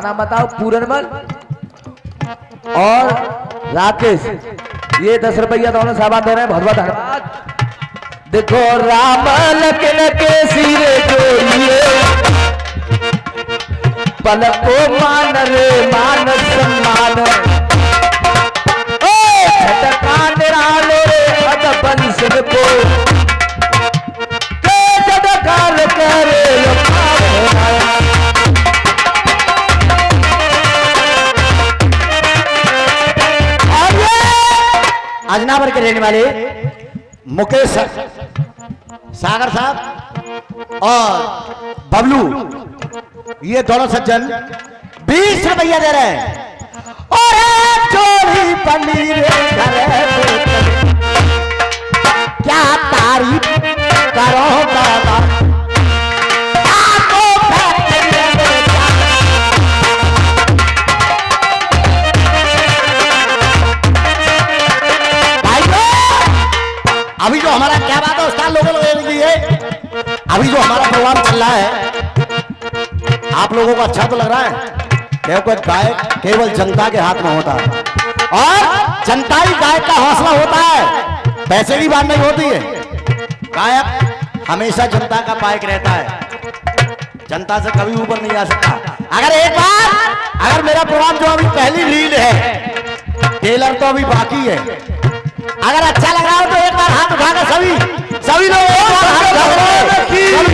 नाम बताओ? पूरनमल और राकेश, ये 10 रुपया दोनों सामान दे रहे हैं, बहुत बहुत धन्यवाद। देखो राम लखन के सिरे जोड़िए, पलको मान रे मान सम्मान, झटका निरालो रे अद बंसन को, झटकार करे अजनावर के रहने वाले मुकेश सागर साहब और बबलू, ये दोनों सज्जन 20 रुपया दे रहे हैं। और चोरी पनीर क्या तारीफ करो बाबा, अभी जो हमारा क्या बात है उस्ताद लोगों के लिए, अभी जो हमारा प्रोग्राम चल रहा है आप लोगों को अच्छा तो लग रहा है? क्योंकि गायक केवल जनता के हाथ में होता है और जनता ही गायक का हौसला होता है, पैसे की बात नहीं होती है। गायक हमेशा जनता का पायक रहता है, जनता से कभी ऊपर नहीं आ सकता। अगर मेरा प्रोग्राम जो अभी पहली रील है, टेलर तो अभी बाकी है, अगर अच्छा लग रहा हो तो एक बार हाथ उठाकर सभी लोग एक बार हाथ उठाकर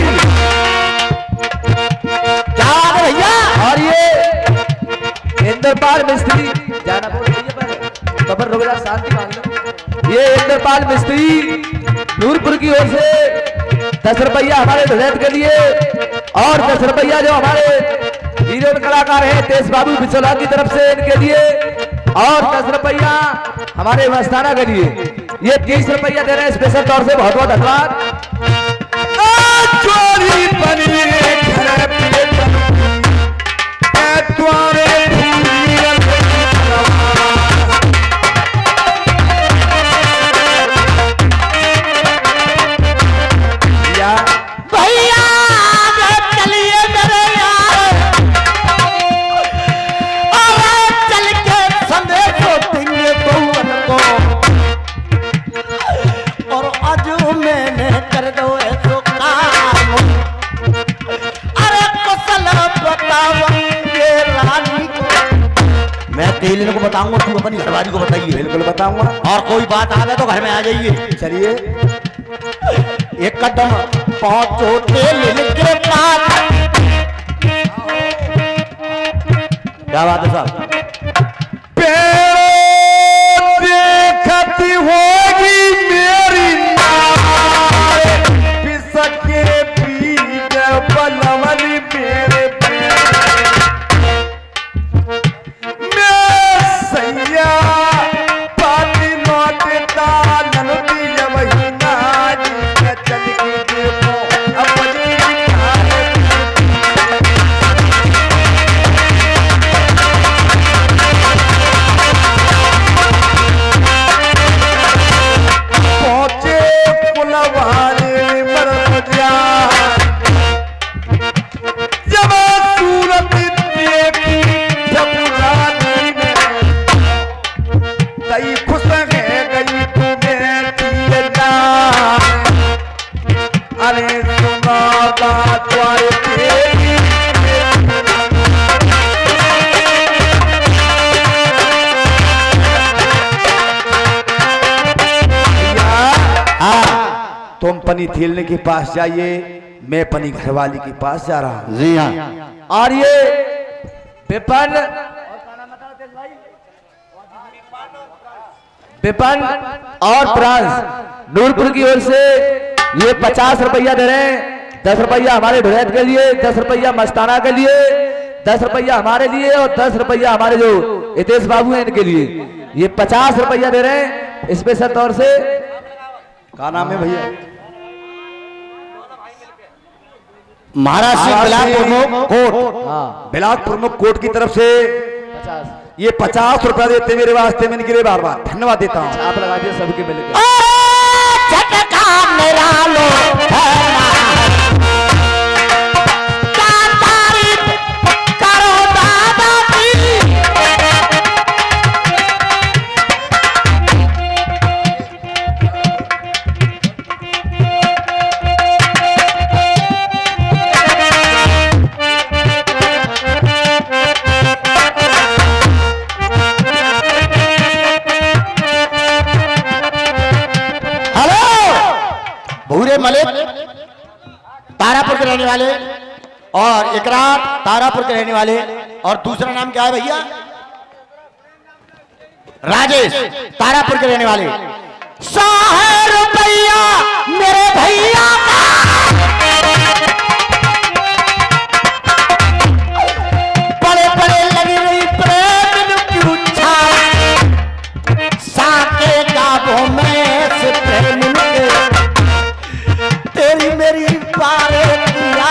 क्या बात है भैया। और ये इंद्रपाल मिस्त्री, जाना बोल खबर रोगा शांति मांग लो। ये इंद्रपाल मिस्त्री नूरपुर की ओर से 10 रुपया हमारे हृदय के लिए, और 10 रुपया जो हमारे हीरो कलाकार हैं तेज बाबू बिचौला की तरफ से इनके लिए, और 10 रुपया हमारे मस्ताना के लिए। ये 30 रुपया दे रहे हैं स्पेशल तौर से, बहुत बहुत धन्यवाद। चोरी पनीर को बताऊंगा, तू अपनी घरवाली को बताइए। बिल्कुल बताऊंगा, और कोई बात आ गया तो घर में आ जाइए। चलिए एक कदम पहुंचो तेल के पास, क्या बात है साहब? देखती होगी मेरी नार, पिसके पीठ बलवली मेरे तुम पनी थेलने के पास जाइए, मैं पनी घरवाली के पास जा रहा हूँ। जी हाँ। और ये विपन और प्रांस नूरपुर की ओर से ये 50 रुपया दे रहे हैं। 10 रुपया हमारे भुरैत के लिए, 10 रुपया मस्ताना के लिए, 10 रुपया हमारे लिए और 10 रुपया हमारे जो हितेश बाबू हैं इनके लिए। ये 50 रुपया दे रहे हैं स्पेशल तौर से। क्या नाम है भैया? महाराष्ट्र ब्लॉक प्रमुख कोट, ब्लॉक प्रमुख कोट की तरफ से 50 ये 50 रुपया देते मेरे वास्ते, मैं इनके लिए बार बार धन्यवाद देता हूँ। आप लगा दिए सबके मिलकर। तारीफ करो दादा भूरे मलिक तारापुर के रहने वाले, और इकरार तारापुर के रहने वाले, और दूसरा नाम क्या है भैया? राजेश तारापुर के रहने वाले। 100 रुपया मेरे भैया का, बड़े बड़े लगी रही प्रेम की उच्छा, साके गावों में से प्रेम के तेरी मेरी बारे किया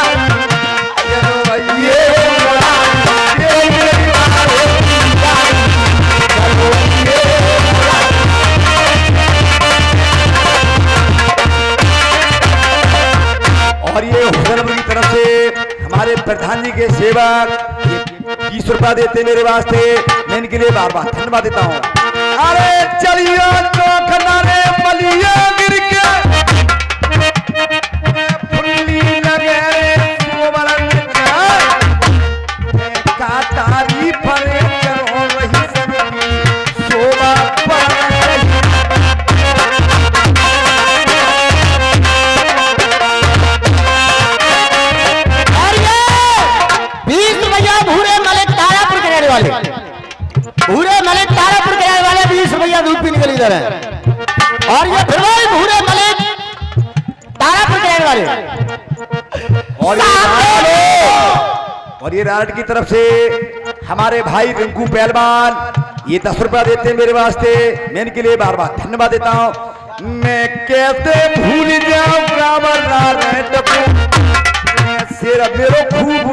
और ये हुसैनपुर की तरफ से हमारे प्रधान जी के सेवक 20 रुपया देते मेरे वास्ते, मैं इनके लिए बार बार धन्यवाद देता हूँ। अरे चलिए चौक नारे मलिया गिर के फुल्ली लगे का तारीफ करो वही शोभा भूरे मलिक तारापुर के रहने वाले 20 रुपया दूध पीने के लिए इधर है, और ये फिर वही भूरे मलिक तारापुर के रहने वाले। और ये राट की तरफ से हमारे भाई रिंकू पहलवान ये 10 रुपया देते हैं मेरे वास्ते, मैं इनके लिए बार बार धन्यवाद देता हूँ। मैं कैसे भूल जाऊं शेर मेरो खूब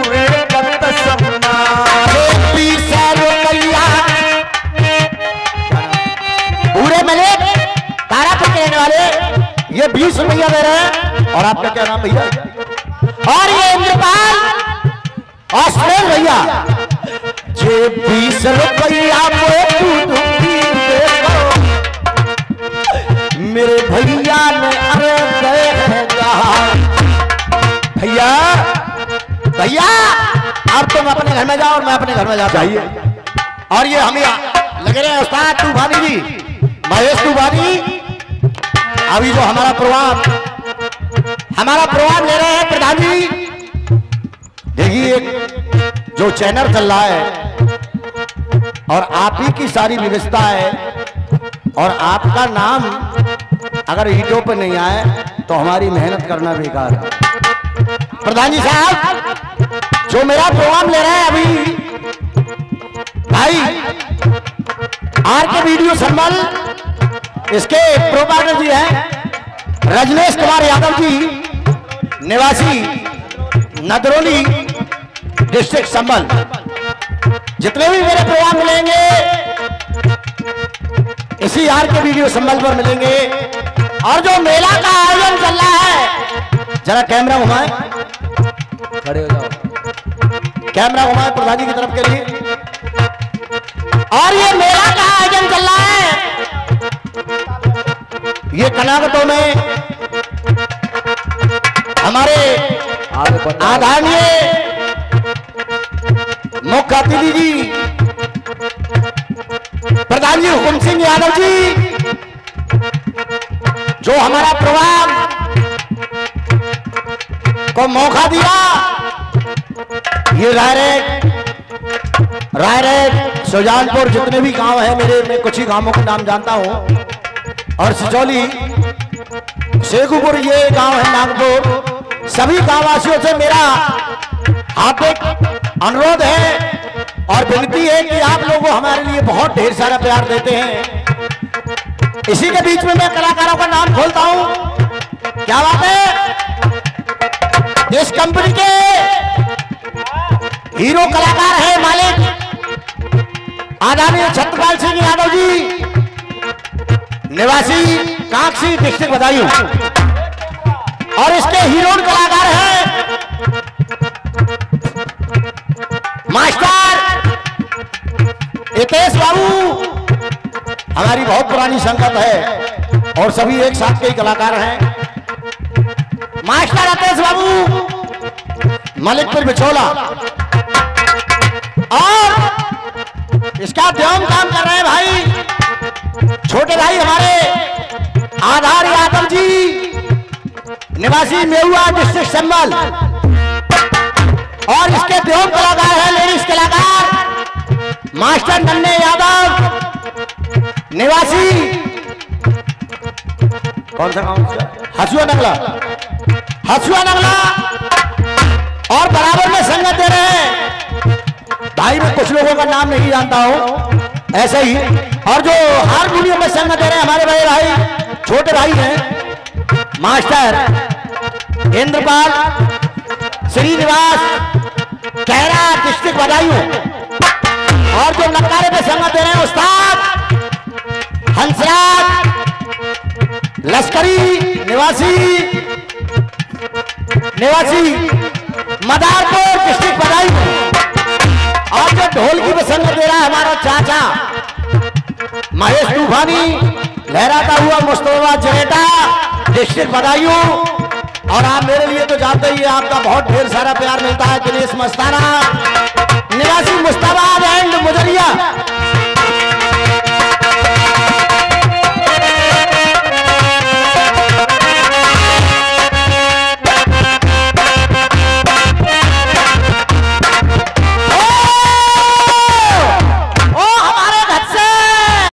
भूरे मलिक तारापुर के रहने वाले ये 20 रुपया दे रहे हैं, और आपका क्या नाम भैया? और ये इंद्रपाल ऑस्ट्रेल भैया जे 20 रुपया मेरे भैया ने अरे भैया भैया अब तुम अपने घर में जाओ और मैं अपने घर में जा चाहिए। और ये हम लगे रहे उस्ताद तूफानी जी, महेश तूफानी, अभी जो हमारा प्रोग्राम ले रहे हैं प्रधान जी। देखिए जो चैनल चल रहा है और आप ही की सारी व्यवस्था है, और आपका नाम अगर ईटों पर नहीं आए तो हमारी मेहनत करना बेकार है। प्रधान जी साहब जो मेरा प्रोग्राम ले रहे हैं अभी भाई आर के वीडियो संबल, इसके प्रोपाइटर जी हैं रजनेश कुमार यादव जी, निवासी नदरोली डिस्ट्रिक्ट संबल। जितने भी मेरे प्रोग्राम मिलेंगे इसी आर के वीडियो संबल पर मिलेंगे। और जो मेला का आयोजन चल रहा है, जरा कैमरा घुमाएं, खड़े हो जाओ, कैमरा घुमाएं प्रधान जी की तरफ के लिए। और ये मेला का आयोजन चल रहा है, ये कनागतों में हमारे आदरणीय मुख्य अतिथि जी प्रधान जी हुकुम सिंह यादव जी जो हमारा प्रोग्राम को मौका दिया। ये रायरेट सुजानपुर जितने भी गांव हैं मेरे, मैं कुछ ही गांवों के नाम जानता हूं, और सिचौली शेखुपुर ये गांव है नागपुर, सभी गांववासियों से मेरा हार्दिक अनुरोध है और विनती है कि आप लोग हमारे लिए बहुत ढेर सारा प्यार देते हैं। इसी के बीच में मैं कलाकारों का नाम खोलता हूं। क्या बात है, इस कंपनी के हीरो कलाकार है मालिक आदरणीय छत्रपाल सिंह यादव जी, निवासी कांक्षी डिस्ट्रिक्ट बदायूं, और इसके हीरोइन कलाकार हैं मास्टर हितेश बाबू, हमारी बहुत पुरानी संगत है और सभी एक साथ के ही कलाकार हैं। मास्टर हितेश बाबू मलिकपुर बिछोला, और इसका ध्यान काम कर रहे हैं भाई छोटे भाई हमारे आधार यादव जी, निवासी मेहुआ डिस्ट्रिक्ट संभल और इसके प्रयोग कलाकार हैं लेडीज कलाकार मास्टर नन्हे यादव निवासी कौन सा गांव हसुआ नगला और बराबर में संगत दे रहे हैं भाई। मैं कुछ लोगों का नाम नहीं जानता हूं ऐसे ही, और जो हारमोनियम में संगत दे रहे हैं हमारे बड़े भाई छोटे भाई हैं मास्टर इंद्रपाल श्रीनिवास कैरा डिस्ट्रिक्ट बदायूं, और जो नकारे पे संगत दे रहे हैं उस्ताद हंसराज लश्करी निवासी मदारपुर डिस्ट्रिक्ट बदायूं, और जो ढोलकी पे संगत दे रहा है हमारा चाचा महेश तूफानी लहराता हुआ मुस्तफा जनेटा डिस्ट्रिक्ट बदायूं। और आप मेरे लिए तो जानते ही आपका बहुत ढेर सारा प्यार मिलता है दिनेश मस्ताना निवासी मुस्ताबाद एंड मुजरिया